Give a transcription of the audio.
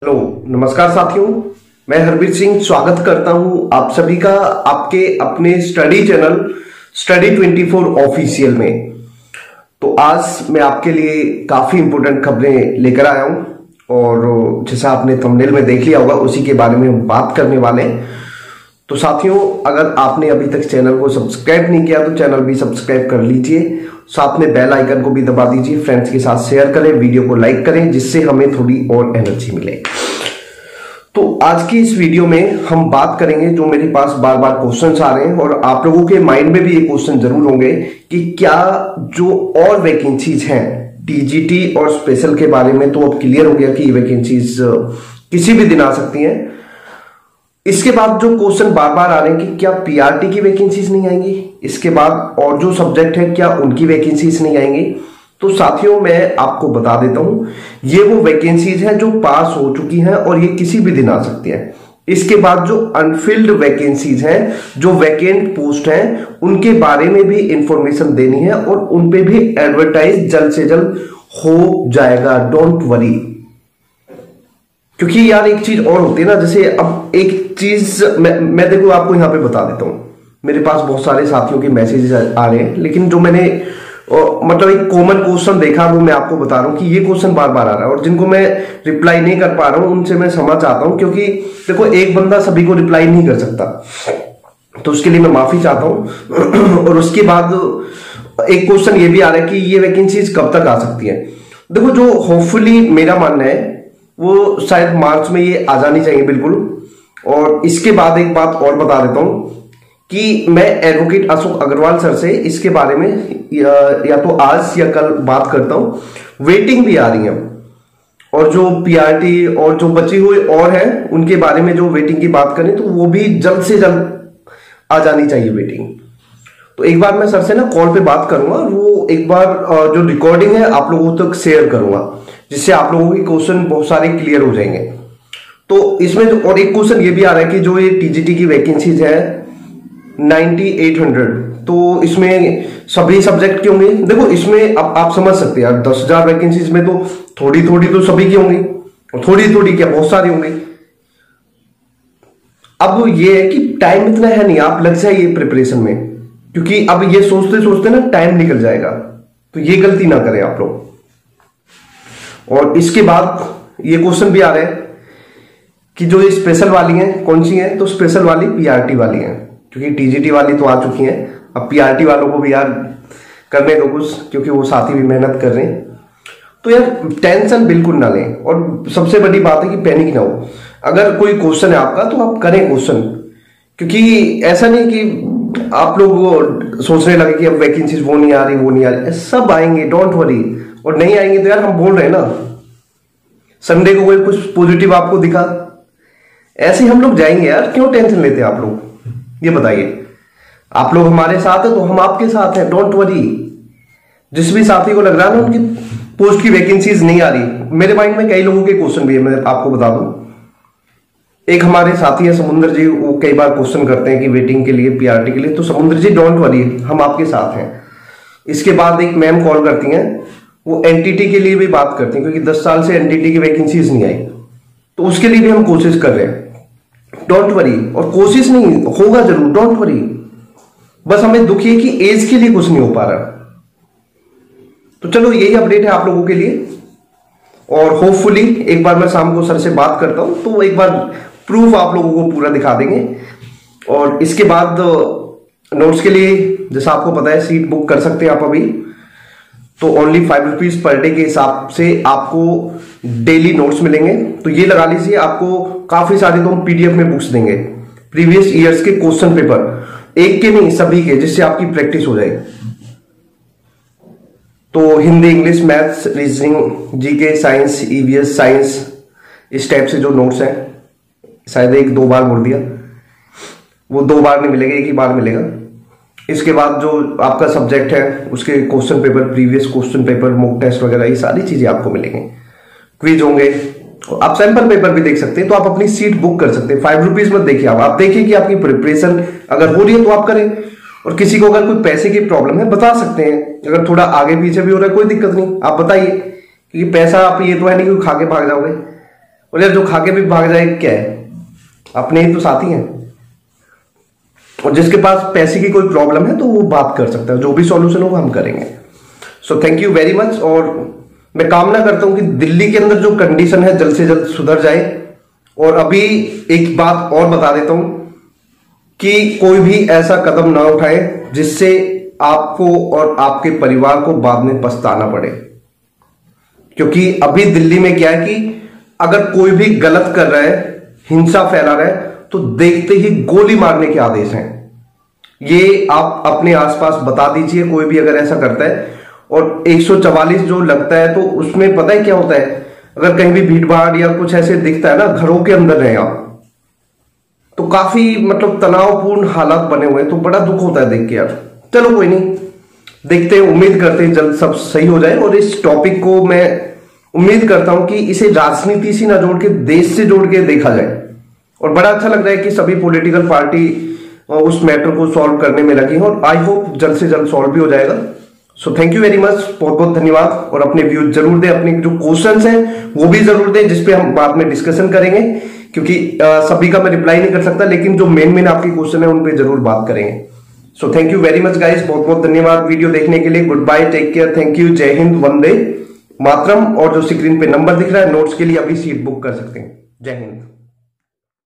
Hello नमस्कार साथियों, मैं हरबीर सिंह स्वागत करता हूं आप सभी का आपके अपने स्टडी चैनल स्टडी 24 ऑफिशियल में। तो आज मैं आपके लिए काफी इंपॉर्टेंट खबरें लेकर आया हूं और जैसा आपने थंबनेल में देख लिया होगा उसी के बारे में हम बात करने वाले हैं। तो साथियों, अगर आपने अभी तक चैनल को सब्सक्राइब नहीं किया तो चैनल भी सब्सक्राइब कर लीजिए, साथ में बेल आइकन को भी दबा दीजिए, फ्रेंड्स के साथ शेयर करें, वीडियो को लाइक करें जिससे हमें थोड़ी और एनर्जी मिले। तो आज की इस वीडियो में हम बात करेंगे, जो मेरे पास बार बार क्वेश्चंस आ रहे हैं और आप लोगों के माइंड में भी ये क्वेश्चन जरूर होंगे कि क्या जो और वैकेंसीज हैं टीजीटी और स्पेशल के बारे में तो अब क्लियर हो गया कि ये वैकेंसीज किसी भी दिन आ सकती हैं। इसके बाद जो क्वेश्चन बार बार आ रहे हैं कि क्या पीआरटी की वैकेंसीज नहीं आएंगी, इसके बाद और जो सब्जेक्ट है क्या उनकी वैकेंसीज नहीं आएंगी। तो साथियों, मैं आपको बता देता हूं, ये वो वैकेंसीज हैं जो पास हो चुकी हैं और ये किसी भी दिन आ सकती हैं। इसके बाद जो अनफिल्ड वैकेंसीज हैं, जो वैकेंट पोस्ट हैं, उनके बारे में भी इंफॉर्मेशन देनी है और उन पे भी एडवर्टाइज जल्द से जल्द हो जाएगा, डोंट वरी। क्योंकि यार एक चीज और होती है ना, जैसे अब एक चीज मैं देखो आपको यहां पे बता देता हूं, मेरे पास बहुत सारे साथियों के मैसेज आ रहे हैं, लेकिन जो मैंने मतलब एक कॉमन क्वेश्चन देखा वो मैं आपको बता रहा हूं कि ये क्वेश्चन बार बार आ रहा है और जिनको मैं रिप्लाई नहीं कर पा रहा हूं उनसे मैं समझ चाहता हूं, क्योंकि देखो एक बंदा सभी को रिप्लाई नहीं कर सकता, तो उसके लिए मैं माफी चाहता हूं। और उसके बाद एक क्वेश्चन ये भी आ रहा है कि ये वैकेंसीज कब तक आ सकती है। देखो, जो होपफुली मेरा मानना है वो शायद मार्च में ये आ जानी चाहिए बिल्कुल। और इसके बाद एक बात और बता देता हूं कि मैं एडवोकेट अशोक अग्रवाल सर से इसके बारे में या तो आज या कल बात करता हूं। वेटिंग भी आ रही है और जो पीआरटी और जो बची हुई और है उनके बारे में जो वेटिंग की बात करें तो वो भी जल्द से जल्द आ जानी चाहिए वेटिंग। तो एक बार मैं सर से ना कॉल पे बात करूंगा, वो एक बार जो रिकॉर्डिंग है आप लोगों तक शेयर करूंगा, जिससे आप लोगों के क्वेश्चन बहुत सारे क्लियर हो जाएंगे। तो इसमें और एक क्वेश्चन ये भी आ रहा है कि जो ये टीजीटी की वैकेंसीज है 9800, तो इसमें सभी सब्जेक्ट के होंगे। देखो इसमें आप समझ सकते हैं यार, 10,000 वैकेंसीज में तो थोड़ी थोड़ी तो सभी की होंगी और थोड़ी थोड़ी क्या बहुत सारी होंगी। अब ये है कि टाइम इतना है नहीं, आप लग जाइए प्रिपरेशन में, क्योंकि अब ये सोचते सोचते ना टाइम निकल जाएगा, तो ये गलती ना करें आप लोग। और इसके बाद ये क्वेश्चन भी आ रहे हैं कि जो ये स्पेशल वाली हैं कौन सी हैं, तो स्पेशल वाली पीआरटी वाली हैं, क्योंकि टीजीटी वाली तो आ चुकी हैं। अब पीआरटी वालों को भी यार करने दो कुछ, क्योंकि वो साथी भी मेहनत कर रहे हैं। तो यार टेंशन बिल्कुल ना लें और सबसे बड़ी बात है कि पैनिक ना हो। अगर कोई क्वेश्चन है आपका तो आप करें क्वेश्चन, क्योंकि ऐसा नहीं कि आप लोग सोचने लगे कि अब वैकेंसीज वो नहीं आ रही वो नहीं आ रही, सब आएंगे, डोंट वरी। और नहीं आएंगे तो यार हम बोल रहे हैं ना, संडे को कोई कुछ पॉजिटिव आपको दिखा, ऐसे हम लोग जाएंगे यार, क्यों टेंशन लेते हैं आप लोग, ये बताइए। आप लोग हमारे साथ हैं तो हम आपके साथ हैं, डोंट वरी। जिस भी साथी को लग रहा है ना उनकी पोस्ट की वैकेंसीज नहीं आ रही, मेरे माइंड में कई लोगों के क्वेश्चन भी है, मैं आपको बता दूं। एक हमारे साथी है समुद्र जी, वो कई बार क्वेश्चन करते हैं कि वेटिंग के लिए पीआरटी के लिए, तो समुद्र जी डोंट वरी, हम आपके साथ हैं। इसके बाद एक मैम कॉल करती हैं, वो एनटीटी के लिए भी बात करती हैं, क्योंकि 10 साल से एनटीटी की वैकेंसीज नहीं आई, तो उसके लिए भी हम कोशिश कर रहे हैं, डोंट वरी। और कोशिश नहीं होगा जरूर, डोंट वरी। बस हमें दुखी है कि एज के लिए कुछ नहीं हो पा रहा। तो चलो यही अपडेट है आप लोगों के लिए, और होपफुली एक बार मैं शाम को सर से बात करता हूं तो एक बार प्रूफ आप लोगों को पूरा दिखा देंगे। और इसके बाद नोट्स के लिए जैसा आपको पता है सीट बुक कर सकते हैं आप अभी, तो ओनली 5 रुपीज पर डे के हिसाब से आपको डेली नोट्स मिलेंगे। तो ये लगा लीजिए, आपको काफी सारे तो हम पीडीएफ में बुक्स देंगे, प्रीवियस ईयर्स के क्वेश्चन पेपर, एक के नहीं सभी के, जिससे आपकी प्रैक्टिस हो जाए। तो Hindi, English, maths, reasoning, GK, science, EVS, science, इस टाइप से जो नोट्स हैं, शायद 1-2 बार बोल दिया, वो 2 बार नहीं मिलेगा, एक ही बार मिलेगा। इसके बाद जो आपका सब्जेक्ट है उसके question paper, previous question paper, mock test वगैरह, ये सारी चीजें आपको मिलेंगे। क्विज होंगे, आप सैंपल पेपर भी देख सकते हैं, तो आप अपनी सीट बुक कर सकते हैं। 5 रुपीज मत देखिए, आप देखिए कि आपकी प्रिपरेशन अगर हो रही है तो आप करें, और किसी को अगर कोई पैसे की प्रॉब्लम है बता सकते हैं, अगर थोड़ा आगे पीछे भी हो रहा है कोई दिक्कत नहीं, आप बताइए, क्योंकि पैसा आप ये तो है नहीं कि खा के भाग जाओगे, और यार जो खा के भी भाग जाए क्या है, अपने ही तो साथी हैं। और जिसके पास पैसे की कोई प्रॉब्लम है तो वो बात कर सकता है, जो भी सॉल्यूशन हो वो हम करेंगे। So thank you very much. और मैं कामना करता हूं कि दिल्ली के अंदर जो कंडीशन है जल्द से जल्द सुधर जाए। और अभी एक बात और बता देता हूं कि कोई भी ऐसा कदम ना उठाए जिससे आपको और आपके परिवार को बाद में पछताना पड़े। क्योंकि अभी दिल्ली में क्या है कि अगर कोई भी गलत कर रहा है, हिंसा फैला रहा है, तो देखते ही गोली मारने के आदेश हैं। ये आप अपने आसपास बता दीजिए, कोई भी अगर ऐसा करता है। और 144 जो लगता है तो उसमें पता है क्या होता है, अगर कहीं भी भीड़ भाड़ या कुछ ऐसे दिखता है ना, घरों के अंदर रहे आप, तो काफी मतलब तनावपूर्ण हालात बने हुए हैं, तो बड़ा दुख होता है देख के यार। चलो कोई नहीं, देखते हैं, उम्मीद करते हैं जल्द सब सही हो जाए। और इस टॉपिक को मैं उम्मीद करता हूं कि इसे राजनीति से ना जोड़ के देश से जोड़ के देखा जाए। और बड़ा अच्छा लग रहा है कि सभी पॉलिटिकल पार्टी उस मैटर को सॉल्व करने में लगी हैं, और आई होप जल्द से जल्द सॉल्व भी हो जाएगा। So thank you very much, बहुत बहुत धन्यवाद। और अपने व्यूज जरूर दें, अपने जो क्वेश्चंस हैं वो भी जरूर दें, जिसपे हम बाद में डिस्कशन करेंगे। क्योंकि सभी का मैं रिप्लाई नहीं कर सकता, लेकिन जो मेन आपके क्वेश्चन है उन पे जरूर बात करेंगे। So thank you very much guys, बहुत बहुत धन्यवाद वीडियो देखने के लिए। Good bye, take care, thank you, जय हिंद, वंदे मातरम। और जो स्क्रीन पे नंबर दिख रहा है नोट्स के लिए अभी सीट बुक कर सकते हैं। जय हिंद।